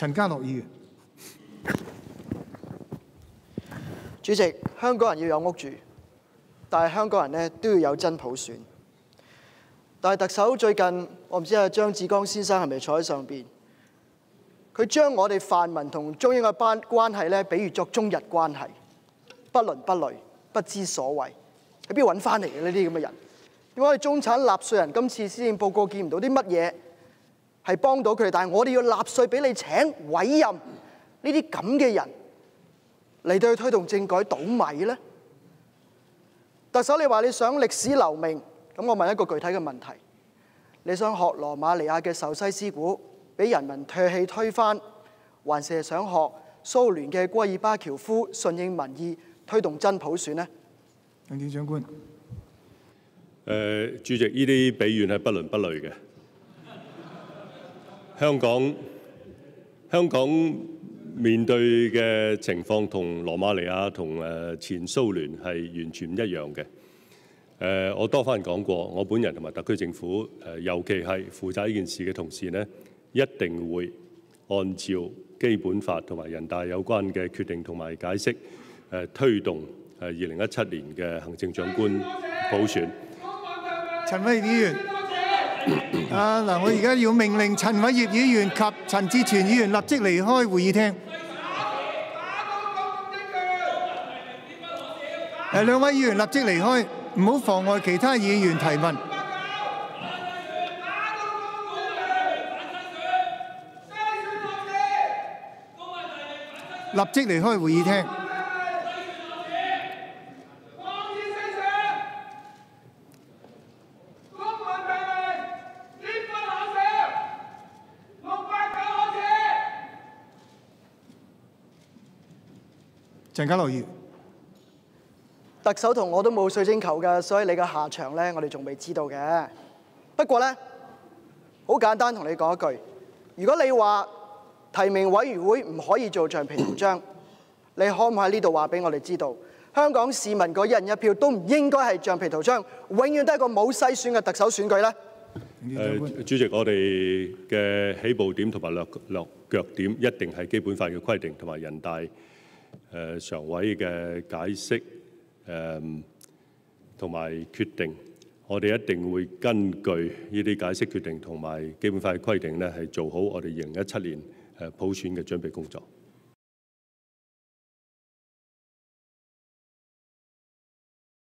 陳家樂議員。 主席，香港人要有屋住，但係香港人都要有真普選。但係特首最近，我唔知阿張志剛先生係咪坐喺上邊，佢將我哋泛民同中央嘅關係比喻作中日關係，不倫不類，不知所謂。喺邊度揾翻嚟嘅呢啲咁嘅人？點解我哋中產納稅人今次施政報告見唔到啲乜嘢係幫到佢哋？但係我哋要納稅俾你請委任呢啲咁嘅人嚟到去推動政改倒米呢？特首你話你想歷史留名，咁我問一個具體嘅問題：你想學羅馬尼亞嘅壽西斯古，俾人民唾棄推翻，還是想學蘇聯嘅戈爾巴喬夫順應民意推動真普選呢？ 行政長官， 主席，呢啲比喻係不倫不類嘅。香港面對嘅情況同羅馬尼亞同前蘇聯係完全唔一樣嘅。我多番講過，我本人同埋特區政府尤其係負責呢件事嘅同事呢，一定會按照基本法同埋人大有關嘅決定同埋解釋，推動2017年嘅行政長官普選。 陳偉業議員，我而家要命令陳偉業議員及陳志全議員立即離開會議廳。兩位議員立即離開，唔好妨礙其他議員提問。立即離開會議廳。陳家樂議員， 特首同我都冇水晶球嘅，所以你嘅下場呢，我哋仲未知道嘅。不過呢，好簡單同你講一句，如果你話提名委員會唔可以做橡皮圖章，你可唔可以喺呢度話俾我哋知道，香港市民個一人一票都唔應該係橡皮圖章，永遠都係一個冇篩選嘅特首選舉呢？ 主席，我哋嘅起步點同埋落腳點一定係基本法嘅規定同埋人大常委嘅解釋同埋決定，我哋一定會根據呢啲解釋決定同埋基本法嘅規定咧，係做好我哋2017年普選嘅準備工作。